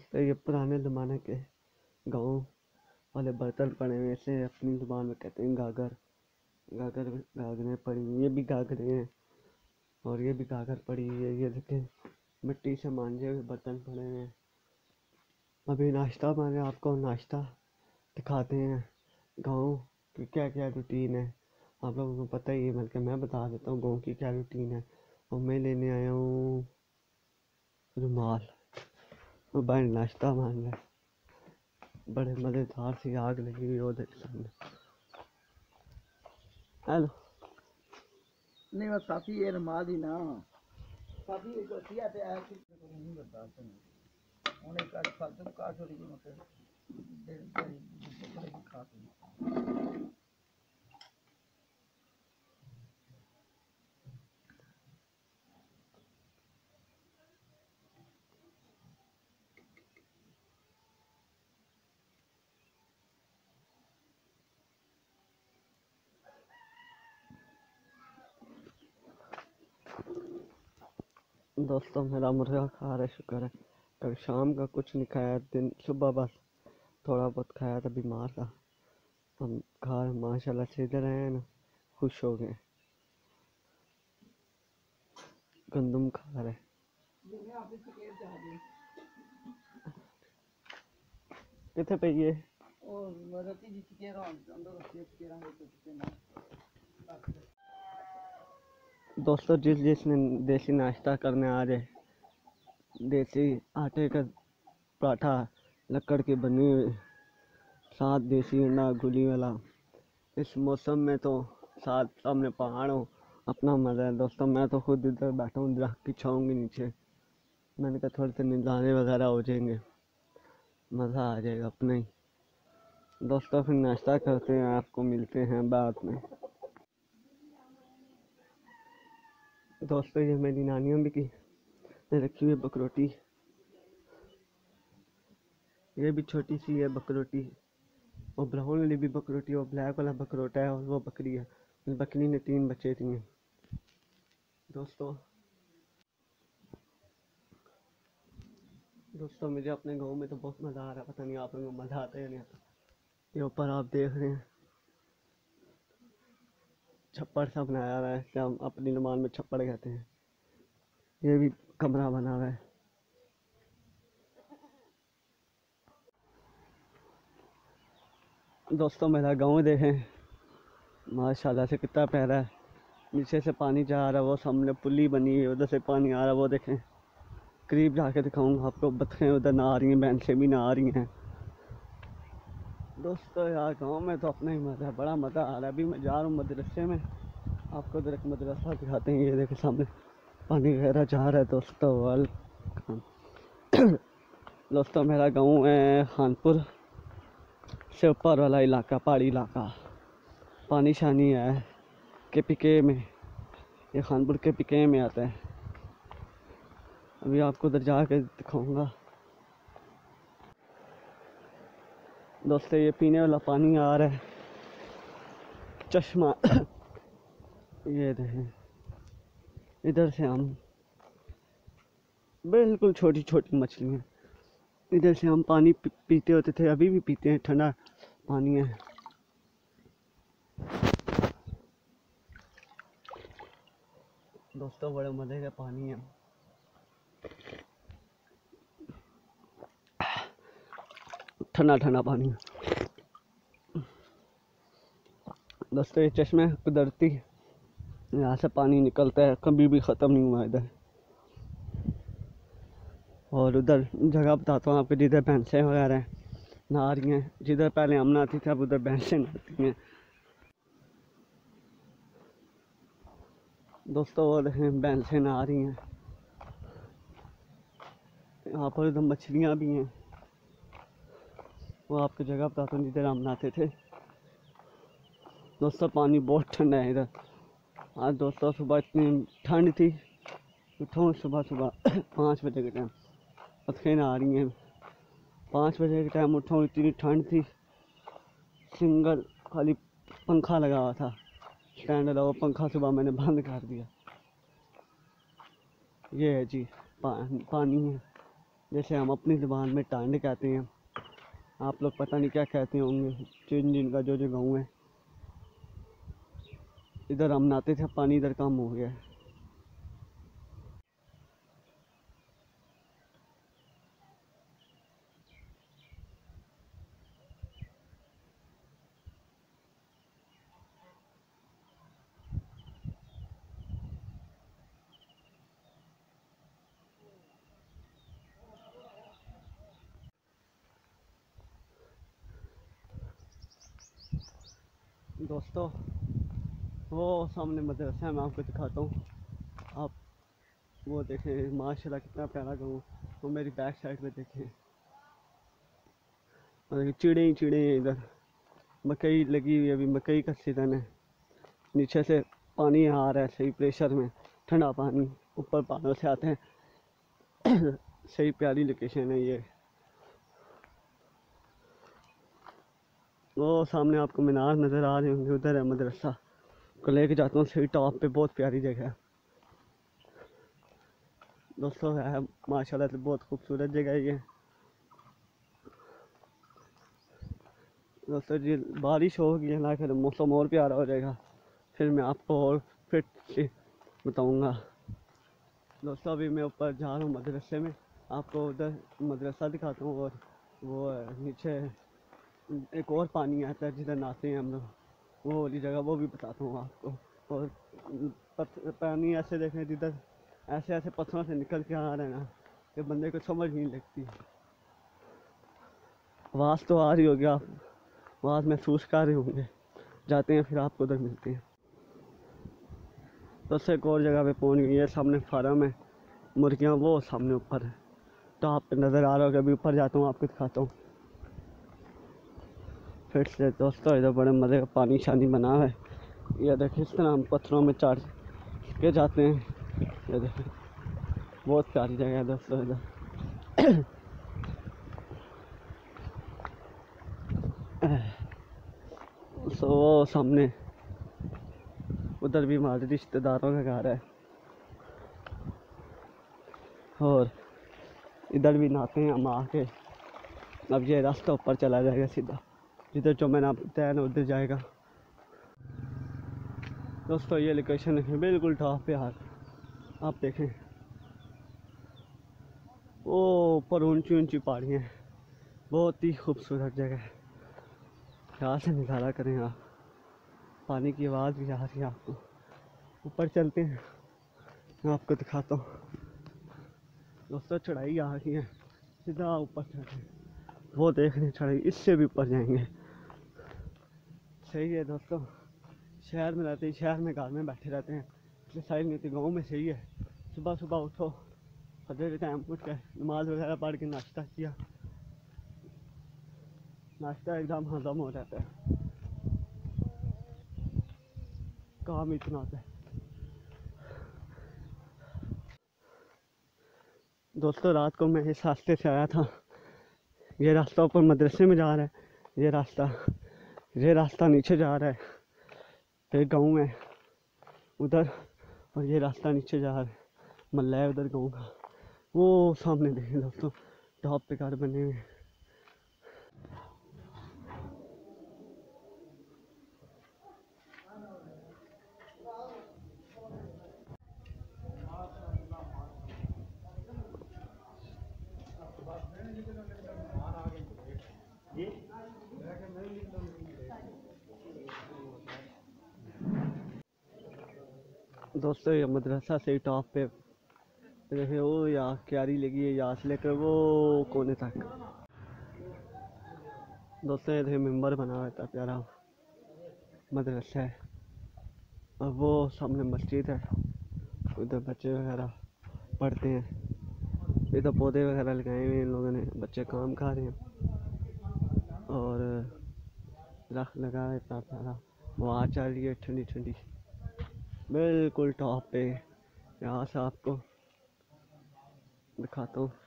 दोस्तों ये पुराने ज़माने के गाँव वाले बर्तन पड़े हुए, इसे अपनी ज़ुबान में कहते हैं गागर। गागर गागरें पड़ी हुई, ये भी गागरें हैं और ये भी गागर पड़ी हुई है। ये देखें मिट्टी से मांजे हुए बर्तन पड़े हुए हैं। अभी नाश्ता बने, आपको नाश्ता दिखाते हैं गाँव की क्या क्या रूटीन है। आप लोगों को पता ही है, बल्कि मैं बता देता हूँ गाँव की क्या रूटीन है। और मैं लेने आया हूँ रुमाल और भाई नाश्ता मान रहे, बड़े मज़ेदार सी आग लगी हुई, वो देख सामने। हेलो नहीं बस काफी ये रुमाल ही ना काफी एक किया पे आया कि नहीं बताते हैं उन्हें का फालतू का छोड़ी की मत दे दे खाते। दोस्तों मेरा मुर्गा खा रहा है, शुक्र है। कल शाम का कुछ नहीं खाया, दिन सुबह बस थोड़ा बहुत खाया था, बीमार था। हम खा रहे माशाल्लाह से, इधर आए ना खुश हो गए। गंदम खा रहे कितने पे ये दोस्तों जिस जिसने देसी नाश्ता करने आ जाए, देसी आटे का पराठा लकड़ की बनी हुई, साथ देसी अंडा गुली वाला, इस मौसम में तो साथ सामने पहाड़ हो, अपना मज़ा है। दोस्तों मैं तो खुद इधर बैठा हूँ दरख्त की छाँव के नीचे। मैंने कहा थोड़े से नज़ारे वगैरह हो जाएंगे, मज़ा आ जाएगा अपना ही। दोस्तों फिर नाश्ता करते हैं, आपको मिलते हैं बाद में। दोस्तों ये मेरी नानियों भी की रखी हुई बकरोटी, ये भी छोटी सी है बकरोटी। और ब्राउन वाली भी बकरोटी, और ब्लैक वाला बकरोटा है, और वो बकरी है। बकरी ने 3 बच्चे दिए। दोस्तों मुझे अपने गांव में तो बहुत मज़ा आ रहा है, पता नहीं आप लोगों को मज़ा आता है या नहीं आता। ये ऊपर आप देख रहे हैं छप्पर सा बनाया हुआ है, इसे हम अपनी ज़ुबान में छप्पड़ कहते हैं। ये भी कमरा बना हुआ है। दोस्तों मेरा गांव देखें माशाल्लाह से कितना प्यारा है। नीचे से पानी जा रहा है, वो सामने पुली बनी है, उधर से पानी आ रहा है, वो देखें। करीब जाके दिखाऊंगा आपको, बतखें उधर ना आ रही हैं, भैंसें भी ना आ रही हैं। दोस्तों यार गांव में तो अपना ही मज़ा है, बड़ा मज़ा आ रहा है। अभी मैं जा रहा हूँ मदरसे में, आपको उधर एक मदरसा दिखाते हैं। ये देखो सामने पानी वगैरह जा रहा है। दोस्तों वेलकम। दोस्तों मेरा गांव है खानपुर से ऊपर वाला इलाका, पहाड़ी इलाका, पानी शानी है KPK में। ये खानपुर KPK में आता है। अभी आपको उधर जाके दिखाऊंगा। दोस्तों ये पीने वाला पानी आ रहा है, चश्मा। ये देखें, इधर से हम बिल्कुल छोटी छोटी मछलियाँ, इधर से हम पानी पीते होते थे, अभी भी पीते हैं, ठंडा पानी है। दोस्तों बड़े मज़े का पानी है, ठंडा ठंडा पानी। दोस्तों ये चश्मे कुदरती, यहाँ से पानी निकलता है, कभी भी ख़त्म नहीं हुआ इधर। और उधर जगह बताता हूँ आपको, जिधर भैंसें वगैरह नहा रही हैं, जिधर पहले हम नहाती थी अब उधर भैंसें नहाती हैं। दोस्तों वो देखें भैंसें नहा रही हैं, यहाँ पर उधर मछलियाँ भी हैं। वो आपको जगह बताता हूँ जिधर हम नहाते थे। दोस्तों पानी बहुत ठंडा है इधर। आज दोस्तों सुबह इतनी ठंड थी, उठो सुबह सुबह 5 बजे के टाइम, पतखें नहा रही हैं। 5 बजे के टाइम उठो, इतनी ठंड थी, सिंगल खाली पंखा लगा हुआ था, स्टैंड वाला, वो पंखा सुबह मैंने बंद कर दिया। ये है जी पानी है। जैसे हम अपनी ज़ुबान में टांडे कहते हैं, आप लोग पता नहीं क्या कहते होंगे। जिन जिनका जो जो गाँव है, इधर हम नहाते थे, पानी इधर कम हो गया है। दोस्तों, वो सामने मदरसा है, मैं आपको दिखाता हूँ। आप वो देखें, माशाल्लाह कितना प्यारा गाँव। वो मेरी बैक साइड पे देखें, और चिड़े ही चिड़े हैं इधर। मकई लगी हुई है, अभी मकई का सीजन है। नीचे से पानी आ रहा है सही प्रेशर में, ठंडा पानी ऊपर पहाड़ों से आते हैं। सही प्यारी लोकेशन है ये। वो सामने आपको मीनार नज़र आ रहे होंगे, उधर है मदरसा। को लेके जाता हूँ सही टॉप पे, बहुत प्यारी जगह है दोस्तों। है माशाल्लाह से बहुत खूबसूरत जगह है ये दोस्तों जी। बारिश होगी ना, फिर मौसम और प्यारा हो जाएगा, फिर मैं आपको और फिट से बताऊँगा। दोस्तों अभी मैं ऊपर जा रहा हूँ मदरसे में, आपको उधर मदरसा दिखाता हूँ। और वो नीचे एक और पानी आता है जिधर नहाते हैं हम लोग, वो वाली जगह वो भी बताता हूँ आपको। और पानी ऐसे देखें जिधर ऐसे ऐसे पत्थरों से निकल के आ रहे हैं ना, कि बंदे को समझ नहीं लगती। आवाज़ तो आ रही होगी, आप आवाज़ महसूस कर रहे होंगे। जाते हैं फिर आपको उधर मिलते हैं। तो एक और जगह पे पहुँच गई है, सामने फार्म है मुर्गियाँ, वो सामने ऊपर है। तो आप पे नज़र आ रहा होगा, अभी ऊपर जाता हूँ आपको दिखाता हूँ फिर से। दोस्तों इधर बड़े मज़े का पानी शानी बना है। ये देखिए, इस तरह हम पत्थरों में चढ़ के जाते हैं। ये देखिए, बहुत प्यारी जगह है दोस्तों इधर। सो वो सामने उधर भी हमारे रिश्तेदारों का घर है, और इधर भी नहाते हैं हम आके। अब ये रास्ता ऊपर चला जाएगा सीधा, जिधर जो मैंने आपको बताया ना उधर जाएगा। दोस्तों ये लोकेशन है बिल्कुल टॉप पे यार, आप देखें वो ऊपर ऊंची ऊंची पहाड़ियाँ हैं, बहुत ही खूबसूरत जगह है। यहाँ से नज़ारा करें आप, पानी की आवाज़ भी आ रही है आपको। ऊपर चलते हैं, मैं आपको दिखाता हूँ। दोस्तों चढ़ाई आ रही है, सीधा ऊपर चढ़े, वो देख रहे चढ़ाई, इससे भी ऊपर जाएंगे। सही है दोस्तों, शहर में रहते हैं, शहर में घर में बैठे रहते हैं, इसलिए साइड नहीं होती। गाँव में सही है, सुबह सुबह उठो, फजर के टाइम उठ कर नमाज वगैरह पढ़ के नाश्ता किया, नाश्ता एकदम हजम हो जाता है, काम इतना होता है। दोस्तों रात को मैं इस रास्ते से आया था, ये रास्ता ऊपर मदरसे में जा रहा है, ये रास्ता नीचे जा रहा है, फिर गाँव में उधर, और ये रास्ता नीचे जा रहा है, मल्ला है उधर गाँव का। वो सामने देखें दोस्तों, टॉप पे घर बने हुए हैं। दोस्तों ये मदरसा से टॉप पे देखिए, वो यहाँ क्यारी लगी है, यहाँ से लेकर वो कोने तक। दोस्तों ये देखिए मेंबर बना हुआ था, प्यारा मदरसा है। और वो सामने मस्जिद है, उधर बच्चे वगैरह पढ़ते हैं। इधर पौधे वगैरह लगाए हुए हैं इन लोगों ने, बच्चे काम खा रहे हैं। और दरख्त लगा है इतना प्यारा, हवा चल रही है ठंडी ठंडी, बिल्कुल टॉप पे। यहाँ से आपको दिखाता हूँ,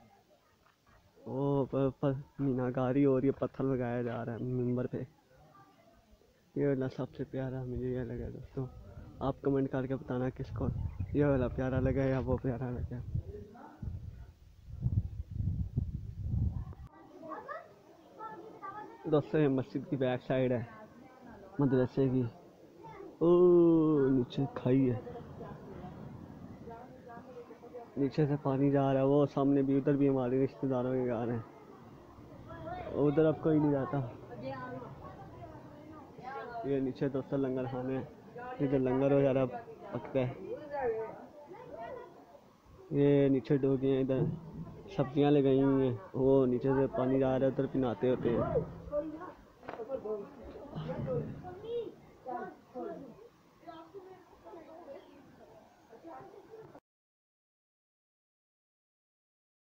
वो पर मीनाकारी हो रही है, पत्थर लगाया जा रहा है मिंबर पे। ये वाला सबसे प्यारा मुझे ये लगा दोस्तों, आप कमेंट करके बताना किसको ये वाला प्यारा लगा या वो प्यारा लगा। दोस्तों ये मस्जिद की बैक साइड है मदरसे की। ओ नीचे खाई है, नीचे से पानी जा रहा है। वो सामने भी, उधर भी हमारे रिश्तेदारों के घर हैं, उधर अब कोई नहीं जाता। ये नीचे दोस्तों लंगर खाने हैं, इधर लंगर वगैरह पकता है। ये नीचे डोगी हैं, इधर सब्जियां लगाई हुई हैं। वो नीचे से पानी जा रहा है, उधर भी नहाते होते हैं।